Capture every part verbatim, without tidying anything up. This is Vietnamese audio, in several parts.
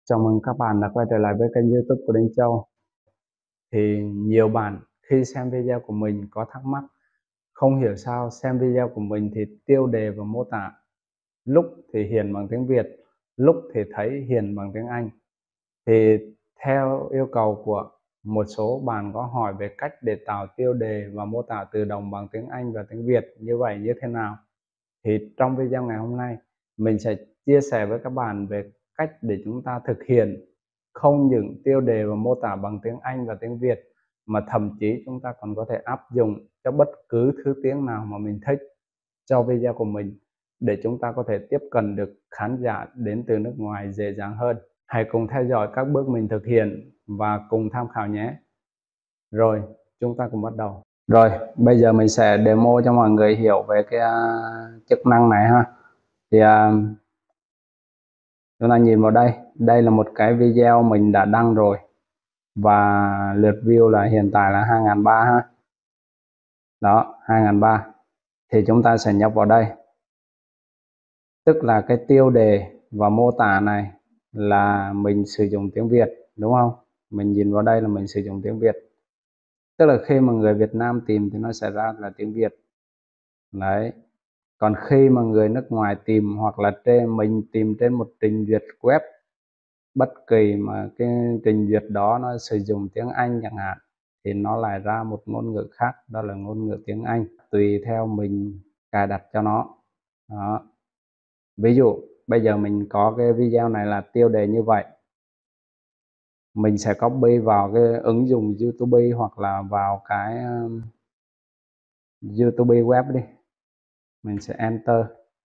Chào mừng các bạn đã quay trở lại với kênh YouTube của Đinh Châu. Thì nhiều bạn khi xem video của mình có thắc mắc, không hiểu sao xem video của mình thì tiêu đề và mô tả lúc thì hiển bằng tiếng Việt, lúc thì thấy hiển bằng tiếng Anh. Thì theo yêu cầu của một số bạn có hỏi về cách để tạo tiêu đề và mô tả tự động bằng tiếng Anh và tiếng Việt như vậy như thế nào, thì trong video ngày hôm nay mình sẽ chia sẻ với các bạn về cách để chúng ta thực hiện không những tiêu đề và mô tả bằng tiếng Anh và tiếng Việt, mà thậm chí chúng ta còn có thể áp dụng cho bất cứ thứ tiếng nào mà mình thích cho video của mình, để chúng ta có thể tiếp cận được khán giả đến từ nước ngoài dễ dàng hơn. Hãy cùng theo dõi các bước mình thực hiện và cùng tham khảo nhé. Rồi, chúng ta cùng bắt đầu. Rồi, bây giờ mình sẽ demo cho mọi người hiểu về cái uh, chức năng này ha. Thì uh, chúng ta nhìn vào đây, đây là một cái video mình đã đăng rồi và lượt view là hiện tại là hai nghìn ba trăm ha. Đó, hai nghìn ba trăm. Thì chúng ta sẽ nhập vào đây. Tức là cái tiêu đề và mô tả này là mình sử dụng tiếng Việt, đúng không? Mình nhìn vào đây là mình sử dụng tiếng Việt. Tức là khi mà người Việt Nam tìm thì nó sẽ ra là tiếng Việt. Đấy. Còn khi mà người nước ngoài tìm, hoặc là trên mình tìm trên một trình duyệt web bất kỳ mà cái trình duyệt đó nó sử dụng tiếng Anh chẳng hạn, thì nó lại ra một ngôn ngữ khác, đó là ngôn ngữ tiếng Anh, tùy theo mình cài đặt cho nó. Đó. Ví dụ bây giờ mình có cái video này là tiêu đề như vậy, mình sẽ copy vào cái ứng dụng YouTube hoặc là vào cái um, YouTube web đi, mình sẽ enter,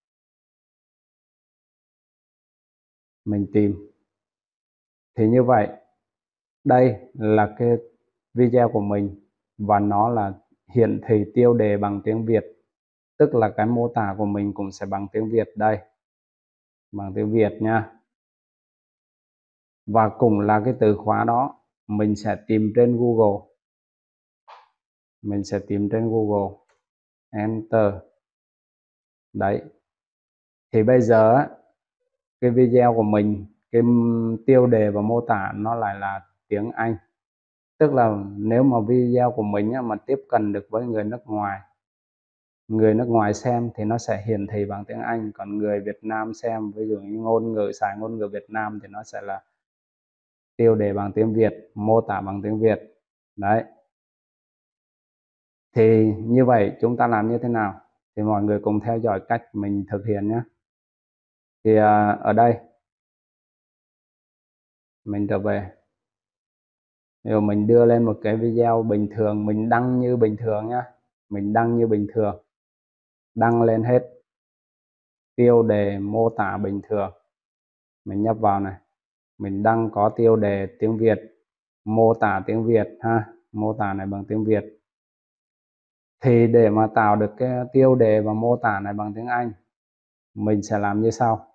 mình tìm. Thì như vậy đây là cái video của mình và nó là hiển thị tiêu đề bằng tiếng Việt, tức là cái mô tả của mình cũng sẽ bằng tiếng Việt đây, bằng tiếng Việt nha. Và cũng là cái từ khóa đó mình sẽ tìm trên Google, mình sẽ tìm trên Google, enter. Đấy. Thì bây giờ cái video của mình, cái tiêu đề và mô tả nó lại là tiếng Anh. Tức là nếu mà video của mình mà tiếp cận được với người nước ngoài, người nước ngoài xem thì nó sẽ hiển thị bằng tiếng Anh, còn người Việt Nam xem, ví dụ như ngôn ngữ xài ngôn ngữ Việt Nam thì nó sẽ là tiêu đề bằng tiếng Việt, mô tả bằng tiếng Việt. Đấy. Thì như vậy chúng ta làm như thế nào thì mọi người cùng theo dõi cách mình thực hiện nhé. Thì à, ở đây mình trở về, rồi mình đưa lên một cái video bình thường, mình đăng như bình thường nhá, mình đăng như bình thường, đăng lên hết, tiêu đề mô tả bình thường, mình nhấp vào này, mình đăng có tiêu đề tiếng Việt, mô tả tiếng Việt ha, mô tả này bằng tiếng Việt. Thì để mà tạo được cái tiêu đề và mô tả này bằng tiếng Anh, mình sẽ làm như sau.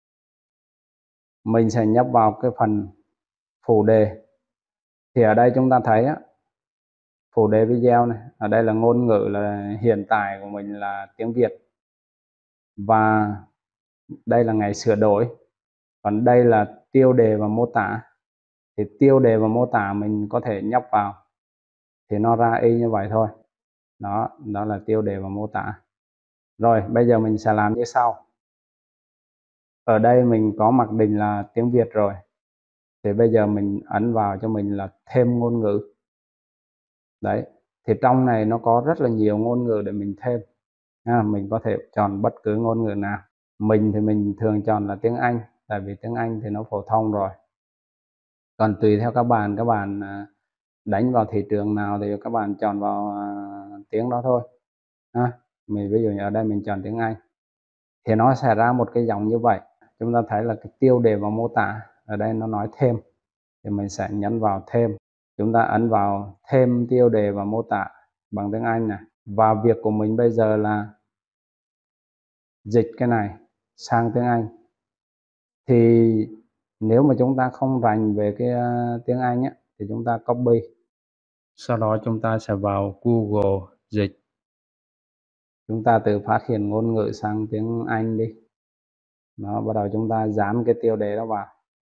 Mình sẽ nhấp vào cái phần phụ đề. Thì ở đây chúng ta thấy á, phụ đề video này, ở đây là ngôn ngữ là hiện tại của mình là tiếng Việt, và đây là ngày sửa đổi, còn đây là tiêu đề và mô tả. Thì tiêu đề và mô tả mình có thể nhấp vào thì nó ra y như vậy thôi. Đó, đó là tiêu đề và mô tả. Rồi bây giờ mình sẽ làm như sau. Ở đây mình có mặc định là tiếng Việt rồi, thì bây giờ mình ấn vào cho mình là thêm ngôn ngữ. Đấy, thì trong này nó có rất là nhiều ngôn ngữ để mình thêm. À, mình có thể chọn bất cứ ngôn ngữ nào. Mình thì mình thường chọn là tiếng Anh, tại vì tiếng Anh thì nó phổ thông rồi. Còn tùy theo các bạn, các bạn đánh vào thị trường nào thì các bạn chọn vào tiếng đó thôi. À, mình ví dụ như ở đây mình chọn tiếng Anh, thì nó sẽ ra một cái dòng như vậy. Chúng ta thấy là cái tiêu đề và mô tả, ở đây nó nói thêm, thì mình sẽ nhấn vào thêm. Chúng ta ấn vào thêm tiêu đề và mô tả bằng tiếng Anh này. Và việc của mình bây giờ là dịch cái này sang tiếng Anh. Thì nếu mà chúng ta không rành về cái uh, tiếng Anh á, thì chúng ta copy. Sau đó chúng ta sẽ vào Google dịch. Chúng ta tự phát hiện ngôn ngữ sang tiếng Anh đi. Đó, bắt đầu chúng ta dán cái tiêu đề đó vào.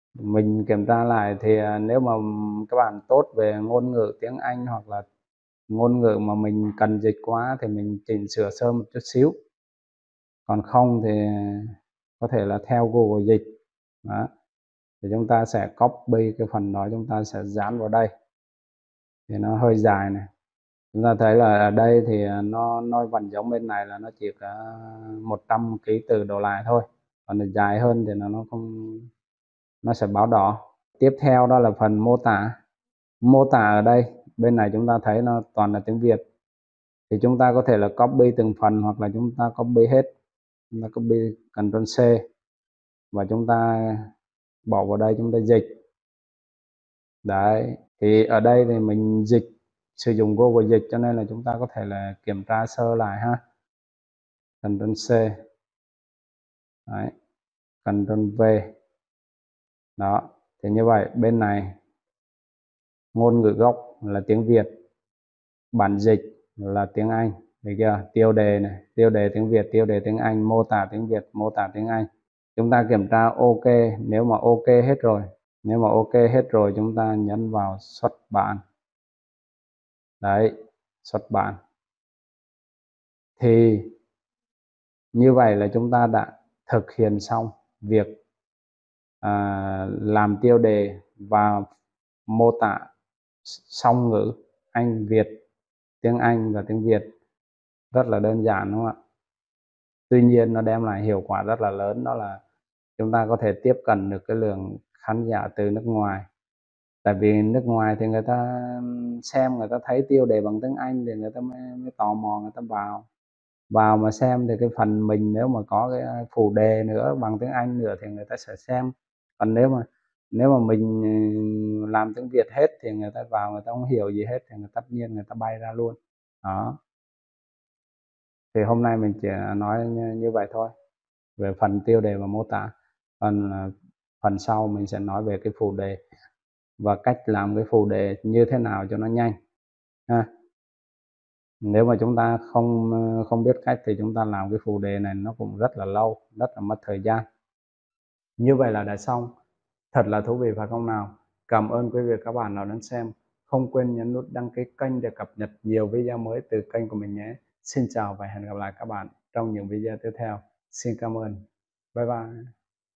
Mình kiểm tra lại thì à, nếu mà các bạn tốt về ngôn ngữ tiếng Anh hoặc là ngôn ngữ mà mình cần dịch quá thì mình chỉnh sửa sơ một chút xíu, còn không thì có thể là theo Google Dịch đó. Thì chúng ta sẽ copy cái phần đó, chúng ta sẽ dán vào đây thì nó hơi dài này. Chúng ta thấy là ở đây thì nó nó vẫn giống bên này, là nó chỉ có một trăm ký từ đổ lại thôi, còn dài hơn thì nó nó không, nó sẽ báo đỏ. Tiếp theo đó là phần mô tả. Mô tả ở đây bên này chúng ta thấy nó toàn là tiếng Việt, thì chúng ta có thể là copy từng phần hoặc là chúng ta copy hết. Chúng ta copy Ctrl C và chúng ta bỏ vào đây, chúng ta dịch. Đấy, thì ở đây thì mình dịch sử dụng Google Dịch cho nên là chúng ta có thể là kiểm tra sơ lại ha. Ctrl C. Đấy, Ctrl V. Đó, thì như vậy bên này ngôn ngữ gốc là tiếng Việt, bản dịch là tiếng Anh, được chưa? Tiêu đề này, tiêu đề tiếng Việt, tiêu đề tiếng Anh, mô tả tiếng Việt, mô tả tiếng Anh. Chúng ta kiểm tra OK, nếu mà OK hết rồi, nếu mà OK hết rồi chúng ta nhấn vào xuất bản. Đấy, xuất bản. Thì như vậy là chúng ta đã thực hiện xong việc à, làm tiêu đề và mô tả song ngữ Anh Việt, tiếng Anh và tiếng Việt, rất là đơn giản đúng không ạ? Tuy nhiên nó đem lại hiệu quả rất là lớn, đó là chúng ta có thể tiếp cận được cái lượng khán giả từ nước ngoài. Tại vì nước ngoài thì người ta xem, người ta thấy tiêu đề bằng tiếng Anh thì người ta mới, mới tò mò, người ta vào vào mà xem. Thì cái phần mình nếu mà có cái phụ đề nữa bằng tiếng Anh nữa thì người ta sẽ xem. Còn nếu mà nếu mà mình làm tiếng Việt hết thì người ta vào, người ta không hiểu gì hết thì người tất nhiên người ta bay ra luôn đó. Thì hôm nay mình chỉ nói như, như vậy thôi về phần tiêu đề và mô tả. Còn phần sau mình sẽ nói về cái phụ đề và cách làm cái phụ đề như thế nào cho nó nhanh ha. Nếu mà chúng ta không không biết cách thì chúng ta làm cái phụ đề này nó cũng rất là lâu, rất là mất thời gian. Như vậy là đã xong. Thật là thú vị phải không nào? Cảm ơn quý vị các bạn đã đón xem. Không quên nhấn nút đăng ký kênh để cập nhật nhiều video mới từ kênh của mình nhé. Xin chào và hẹn gặp lại các bạn trong những video tiếp theo. Xin cảm ơn. Bye bye.